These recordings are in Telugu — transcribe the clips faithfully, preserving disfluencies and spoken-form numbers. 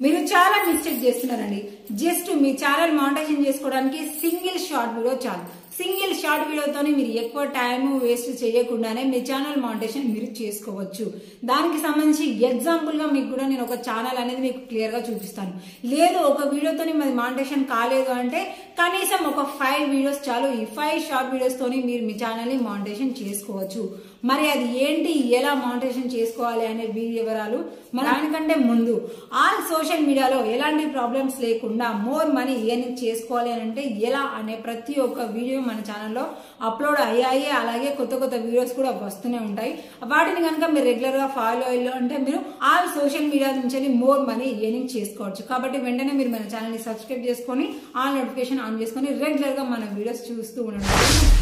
మీరు చాలా మిస్టేక్ చేస్తున్నారండి. జస్ట్ మీ ఛానల్ మానిటైజేషన్ చేసుకోవడానికి సింగిల్ షార్ట్ వీడియో చాలు. సింగిల్ షార్ట్ వీడియోతోనే మీరు ఎక్కువ టైం వేస్ట్ చేయకుండానే మీ ఛానల్ మానిటైజేషన్ మీరు చేసుకోవచ్చు. దానికి సంబంధించి ఎగ్జాంపుల్ గా మీకు కూడా నేను ఒక ఛానల్ అనేది మీకు క్లియర్ గా చూపిస్తాను. లేదు ఒక వీడియోతోని మరి మానిటైజేషన్ కాలేదు అంటే కనీసం ఒక ఫైవ్ వీడియోస్ చాలు. ఈ ఫైవ్ షార్ట్ వీడియోస్ తోని మీరు మీ ఛానల్ ని మానిటైజేషన్ చేసుకోవచ్చు. మరి అది ఏంటి, ఎలా మానిటైజేషన్ చేసుకోవాలి అనే వీడియో వివరాలు దానికంటే ముందు ఆల్ సోషల్ మీడియాలో ఎలాంటి ప్రాబ్లమ్స్ లేకుండా మోర్ మనీ ఎర్నింగ్ చేసుకోవాలి అని అంటే ఎలా అనే ప్రతి ఒక్క వీడియో మన ఛానల్లో అప్లోడ్ అయ్యాయి. అలాగే కొత్త కొత్త వీడియోస్ కూడా వస్తూనే ఉంటాయి. వాటిని కనుక మీరు రెగ్యులర్ గా ఫాలో అయ్యారు అంటే మీరు ఆల్ సోషల్ మీడియా నుంచి మోర్ మనీ ఎర్నింగ్ చేసుకోవచ్చు. కాబట్టి వెంటనే మీరు మన ఛానల్ ని సబ్స్క్రైబ్ చేసుకొని ఆల్ నోటిఫికేషన్ ఆన్ చేసుకొని రెగ్యులర్ గా మన వీడియోస్ చూస్తూ ఉండండి.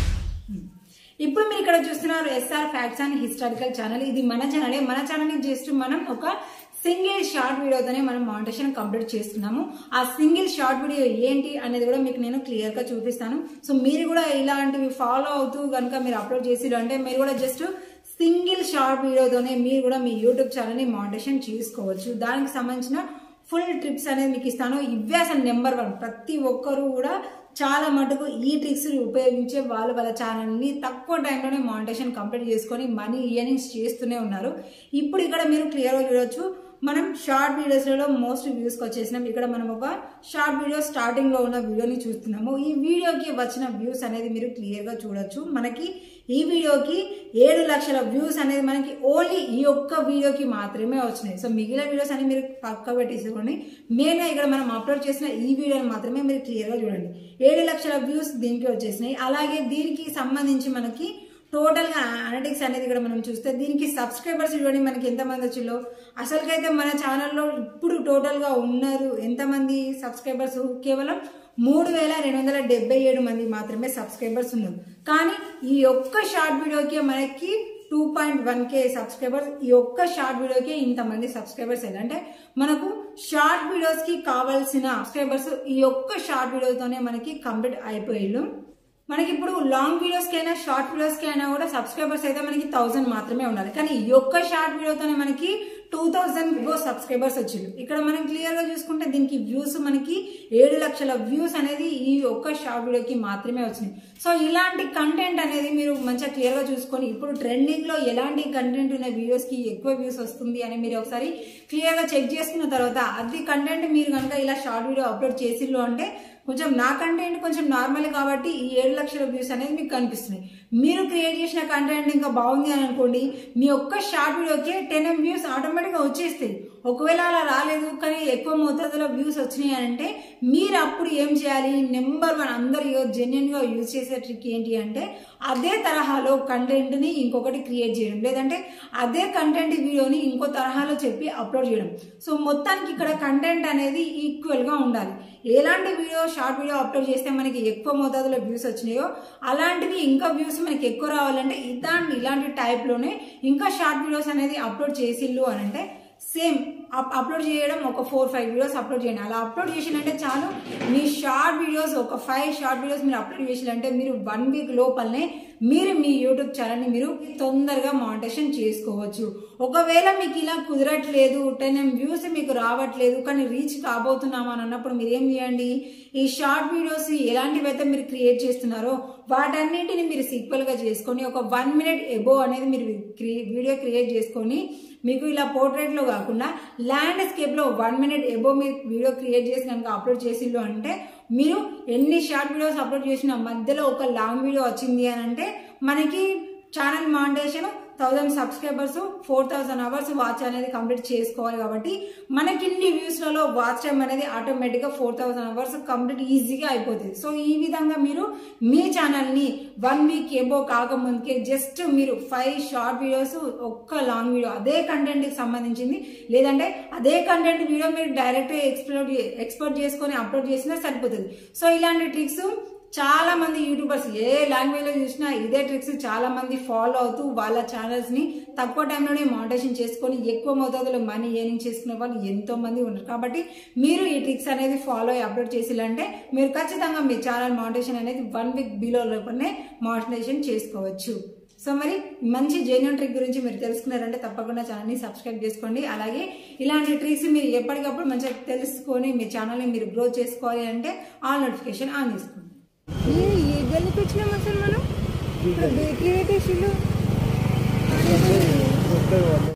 ఇప్పుడు మీరు ఇక్కడ చూస్తున్నారు SR facts and historical channel. ఇది మన ఛానల్. మన ఛానల్ ని జస్ట్ మనం ఒక సింగిల్ షార్ట్ వీడియోతోనే మనం మానిటైజేషన్ కంప్లీట్ చేస్తున్నాము. ఆ సింగిల్ షార్ట్ వీడియో ఏంటి అనేది కూడా మీకు నేను క్లియర్ గా చూపిస్తాను. సో మీరు కూడా ఇలాంటివి ఫాలో అవుతూ కనుక మీరు అప్లోడ్ చేసి అంటే మీరు కూడా జస్ట్ సింగిల్ షార్ట్ వీడియోతోనే మీరు కూడా మీ యూట్యూబ్ ఛానల్ ని మానిటైజేషన్ చేసుకోవచ్చు. దానికి సంబంధించిన ఫుల్ ట్రిప్స్ అనేది మీకు ఇస్తాను. ఇవే అసలు నెంబర్ వన్. ప్రతి ఒక్కరు కూడా చాలా మటుకు ఈ ట్రిక్స్ ఉపయోగించే వాళ్ళు వాళ్ళ ఛానల్ ని తక్కువ టైంలోనే మానిటైజేషన్ కంప్లీట్ చేసుకొని మనీ ఎర్నింగ్స్ చేస్తూనే ఉన్నారు. ఇప్పుడు ఇక్కడ మీరు క్లియర్ గా చూడొచ్చు. మనం షార్ట్ వీడియోస్ లలో మోస్ట్ వ్యూస్ కి వచ్చేసినాం. ఇక్కడ మనం ఒక షార్ట్ వీడియో స్టార్టింగ్ లో ఉన్న వీడియోని చూస్తున్నాము. ఈ వీడియోకి వచ్చిన వ్యూస్ అనేది మీరు క్లియర్ గా చూడొచ్చు. మనకి ఈ వీడియోకి ఏడు లక్షల వ్యూస్ అనేది మనకి ఓన్లీ ఈ ఒక్క వీడియోకి మాత్రమే వచ్చినాయి. సో మిగిలిన వీడియోస్ అని మీరు పక్క పెట్టేసుకోండి. మెయిన్ గా ఇక్కడ మనం అప్లోడ్ చేసిన ఈ వీడియోని మాత్రమే మీరు క్లియర్ గా చూడండి. ఏడు లక్షల వ్యూస్ దీనికి వచ్చేసినాయి. అలాగే దీనికి సంబంధించి మనకి టోటల్ గా అనలిటిక్స్ అనేది ఇక్కడ మనం చూస్తే దీనికి సబ్స్క్రైబర్స్ చూడండి మనకి ఎంతమంది వచ్చిలో. అసలుకైతే మన ఛానల్లో ఇప్పుడు టోటల్ గా ఉన్నారు ఎంతమంది సబ్స్క్రైబర్స్, కేవలం మూడు వేల రెండు వందల డెబ్బై ఏడు మంది మాత్రమే సబ్స్క్రైబర్స్ ఉన్నారు. కానీ ఈ ఒక్క షార్ట్ వీడియోకి మనకి two point one K subscribers. ఈ ఒక్క షార్ట్ వీడియోకి ఇంతమంది సబ్స్క్రైబర్స్ అంటే మనకు షార్ట్ వీడియోస్ కి కావాల్సిన సబ్స్క్రైబర్స్ ఈ ఒక్క షార్ట్ వీడియోతోనే మనకి కంప్లీట్ అయిపోయారు. మనకి ఇప్పుడు లాంగ్ వీడియోస్ కి అయినా షార్ట్ వీడియోస్ కి అయినా కూడా సబ్స్క్రైబర్స్ అయితే మనకి థౌసండ్ మాత్రమే ఉండాలి. కానీ ఈ ఒక్క షార్ట్ వీడియోతోనే మనకి టూ థౌసండ్ సబ్స్క్రైబర్స్ వచ్చింది. ఇక్కడ మనం క్లియర్ గా చూసుకుంటే దీనికి వ్యూస్ మనకి ఏడు లక్షల వ్యూస్ అనేది ఈ ఒక్క షార్ట్ వీడియోకి మాత్రమే వచ్చినాయి. సో ఇలాంటి కంటెంట్ అనేది మీరు మంచిగా క్లియర్ గా చూసుకొని ఇప్పుడు ట్రెండింగ్ లో ఎలాంటి కంటెంట్ ఉన్న వీడియోస్ కి ఎక్కువ వ్యూస్ వస్తుంది అని మీరు ఒకసారి క్లియర్ గా చెక్ చేసుకున్న తర్వాత అది కంటెంట్ మీరు కనుక ఇలా షార్ట్ వీడియో అప్లోడ్ చేసిర్రు అంటే కొంచెం నా కంటెంట్ కొంచెం నార్మల్ కాబట్టి ఈ ఏడు లక్షల వ్యూస్ అనేది మీకు కనిపిస్తున్నాయి. మీరు క్రియేట్ చేసిన కంటెంట్ ఇంకా బాగుంది అని అనుకోండి, మీ ఒక్క షార్ట్ వీడియోకి టెన్ ఎం వ్యూస్ ఆటోమేటిక్ గా వచ్చేస్తాయి. ఒకవేళ అలా రాలేదు కానీ ఎక్కువ మోతాదులో వ్యూస్ వచ్చినాయి అంటే మీరు అప్పుడు ఏం చేయాలి, నెంబర్ వన్ అందరు జెన్యున్ గా యూజ్ చేసే ట్రిక్ ఏంటి అంటే అదే తరహాలో కంటెంట్ ని ఇంకొకటి క్రియేట్ చేయడం, లేదంటే అదే కంటెంట్ వీడియోని ఇంకో తరహాలో చెప్పి అప్లోడ్ చేయడం. సో మొత్తానికి ఇక్కడ కంటెంట్ అనేది ఈక్వల్ గా ఉండాలి. ఎలాంటి వీడియో షార్ట్ వీడియో అప్లోడ్ చేస్తే మనకి ఎక్కువ మోతాదులో వ్యూస్ వచ్చినాయో అలాంటివి ఇంకా వ్యూస్ మనకి ఎక్కువ రావాలంటే ఇలాంటి ఇలాంటి టైప్ లోనే ఇంకా షార్ట్ వీడియోస్ అనేది అప్లోడ్ చేసిల్లు అని అంటే సేమ్ అప్లోడ్ చేయడం ఒక ఫోర్ ఫైవ్ వీడియోస్ అప్లోడ్ చేయండి. అలా అప్లోడ్ చేసినంటే చాలు మీ షార్ట్ వీడియోస్ ఒక ఫైవ్ షార్ట్ వీడియోస్ మీరు అప్లోడ్ చేసినంటే మీరు వన్ వీక్ లోపలనే మీరు మీ యూట్యూబ్ ఛానల్ ని మీరు తొందరగా మానిటైజేషన్ చేసుకోవచ్చు. ఒకవేళ మీకు ఇలా కుదరట్లేదు, టెన్ ఎం వ్యూస్ మీకు రావట్లేదు కానీ రీచ్ కాబోతున్నామా అని అన్నప్పుడు మీరు ఏం చేయండి, ఈ షార్ట్ వీడియోస్ ఎలాంటివి అయితే మీరు క్రియేట్ చేస్తున్నారో వాటన్నిటిని మీరు సీక్వెల్ గా చేసుకొని ఒక వన్ మినిట్ ఎబో అనేది మీరు వీడియో క్రియేట్ చేసుకొని మీకు ఇలా పోర్ట్రేట్ లో కాకుండా ల్యాండ్స్కేప్ లో వన్ మినిట్ ఎబో మీరు వీడియో క్రియేట్ చేసి కనుక అప్లోడ్ చేసిల్లు అంటే మీరు ఎన్ని షార్ట్ వీడియోస్ అప్లోడ్ చేసిన మధ్యలో ఒక లాంగ్ వీడియో వచ్చింది అని అంటే మనకి channel monetization thousand subscribers four thousand hours watch అనేది కంప్లీట్ చేసుకోవాలి. కాబట్టి మనకి ఇన్ని వ్యూస్ లలో వాచ్ టైం అనేది ఆటోమేటిక్ గా ఫోర్ థౌసండ్ అవర్స్ కంప్లీట్ ఈజీగా అయిపోతుంది. సో ఈ విధంగా మీరు మీ ఛానల్ ని వన్ వీక్ ఏబో కాకముందుకే జస్ట్ మీరు ఫైవ్ షార్ట్ వీడియోస్ ఒక్క లాంగ్ వీడియో అదే కంటెంట్ కి సంబంధించింది లేదంటే అదే కంటెంట్ వీడియో మీరు డైరెక్ట్ ఎక్స్ప్లోర్ ఎక్స్పోర్ట్ చేసుకొని అప్లోడ్ చేసినా సరిపోతుంది. సో ఇలాంటి ట్రిక్స్ చాలా మంది యూట్యూబర్స్ ఏ లాంగ్వేజ్ లో చూసినా ఇదే ట్రిక్స్ చాలా మంది ఫాలో అవుతూ వాళ్ళ ఛానల్స్ ని తక్కువ టైంలోనే మానిటైజేషన్ చేసుకొని ఎక్కువ మోతాదులో మనీ ఎర్నింగ్ చేసుకునే వాళ్ళు ఎంతో మంది ఉన్నారు. కాబట్టి మీరు ఈ ట్రిక్స్ అనేది ఫాలో అయ్యి అప్లోడ్ చేసిలంటే మీరు ఖచ్చితంగా మీ ఛానల్ మానిటైజేషన్ అనేది వన్ వీక్ బిలో లోపలనే మానిటైజేషన్ చేసుకోవచ్చు. సో మరి మంచి జెన్యూన్ ట్రిక్ గురించి మీరు తెలుసుకున్నారంటే తప్పకుండా ఛానల్ని సబ్స్క్రైబ్ చేసుకోండి. అలాగే ఇలాంటి ట్రిక్స్ మీరు ఎప్పటికప్పుడు మంచిగా తెలుసుకొని మీ ఛానల్ని మీరు గ్రో చేసుకోవాలి అంటే ఆల్ నోటిఫికేషన్ ఆన్ చేసుకోండి. ఏ గల్లీకి వచ్చినాం అసలు మనం?